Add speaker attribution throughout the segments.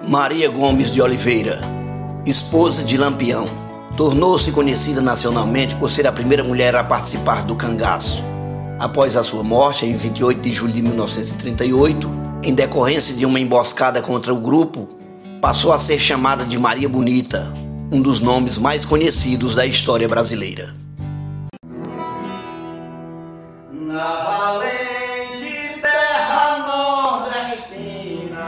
Speaker 1: Maria Gomes de Oliveira, esposa de Lampião, tornou-se conhecida nacionalmente por ser a primeira mulher a participar do cangaço. Após a sua morte, em 28 de julho de 1938, em decorrência de uma emboscada contra o grupo, passou a ser chamada de Maria Bonita, um dos nomes mais conhecidos da história brasileira.
Speaker 2: Na valente terra nordestina.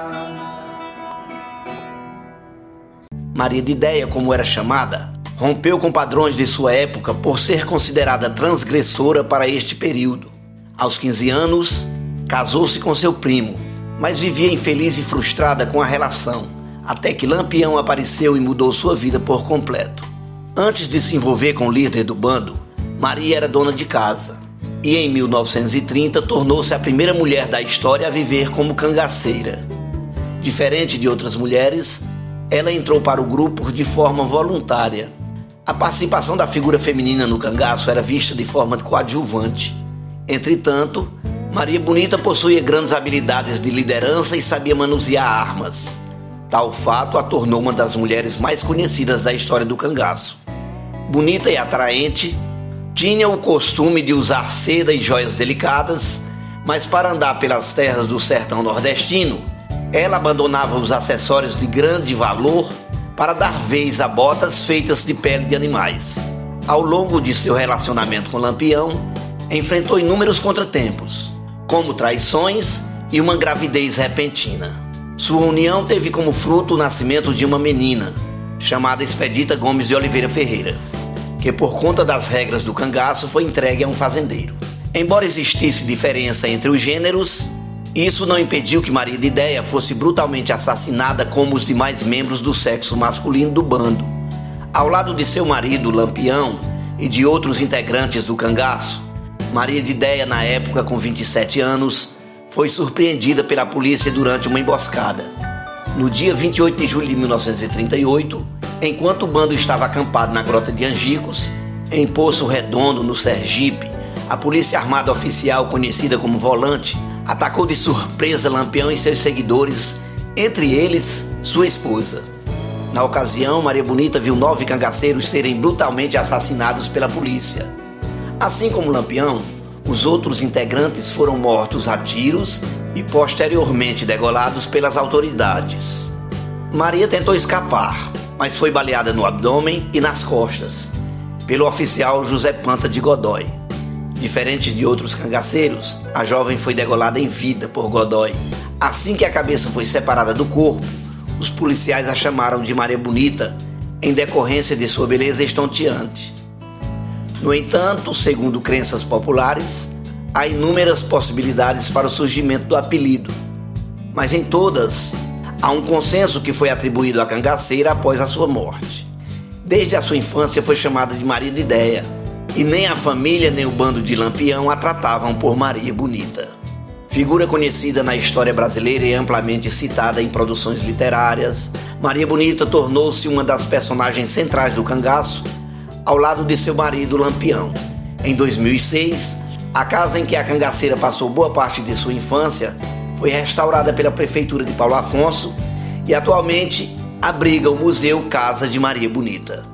Speaker 1: Maria de Déia, como era chamada, rompeu com padrões de sua época por ser considerada transgressora para este período. Aos 15 anos, casou-se com seu primo, mas vivia infeliz e frustrada com a relação, até que Lampião apareceu e mudou sua vida por completo. Antes de se envolver com o líder do bando, Maria era dona de casa e em 1930 tornou-se a primeira mulher da história a viver como cangaceira. Diferente de outras mulheres, ela entrou para o grupo de forma voluntária. A participação da figura feminina no cangaço era vista de forma coadjuvante. Entretanto, Maria Bonita possuía grandes habilidades de liderança e sabia manusear armas. Tal fato a tornou uma das mulheres mais conhecidas da história do cangaço. Bonita e atraente, tinha o costume de usar seda e joias delicadas, mas para andar pelas terras do sertão nordestino, ela abandonava os acessórios de grande valor para dar vez a botas feitas de pele de animais. Ao longo de seu relacionamento com Lampião, enfrentou inúmeros contratempos, como traições e uma gravidez repentina. Sua união teve como fruto o nascimento de uma menina, chamada Expedita Gomes de Oliveira Ferreira, que por conta das regras do cangaço foi entregue a um fazendeiro. Embora existisse diferença entre os gêneros, isso não impediu que Maria de Déia fosse brutalmente assassinada como os demais membros do sexo masculino do bando. Ao lado de seu marido, Lampião, e de outros integrantes do cangaço, Maria de Déia, na época com 27 anos, foi surpreendida pela polícia durante uma emboscada. No dia 28 de julho de 1938, enquanto o bando estava acampado na Grota de Angicos, em Poço Redondo, no Sergipe, a polícia armada oficial, conhecida como Volante, atacou de surpresa Lampião e seus seguidores, entre eles sua esposa. Na ocasião, Maria Bonita viu 9 cangaceiros serem brutalmente assassinados pela polícia. Assim como Lampião, os outros integrantes foram mortos a tiros e posteriormente degolados pelas autoridades. Maria tentou escapar, mas foi baleada no abdômen e nas costas pelo oficial José Panta de Godoy. Diferente de outros cangaceiros, a jovem foi degolada em vida por Godoy. Assim que a cabeça foi separada do corpo, os policiais a chamaram de Maria Bonita em decorrência de sua beleza estonteante. No entanto, segundo crenças populares, há inúmeras possibilidades para o surgimento do apelido, mas em todas há um consenso que foi atribuído à cangaceira após a sua morte. Desde a sua infância foi chamada de Maria de Déia, e nem a família nem o bando de Lampião a tratavam por Maria Bonita. Figura conhecida na história brasileira e amplamente citada em produções literárias, Maria Bonita tornou-se uma das personagens centrais do cangaço, ao lado de seu marido Lampião. Em 2006, a casa em que a cangaceira passou boa parte de sua infância foi restaurada pela Prefeitura de Paulo Afonso e atualmente abriga o Museu Casa de Maria Bonita.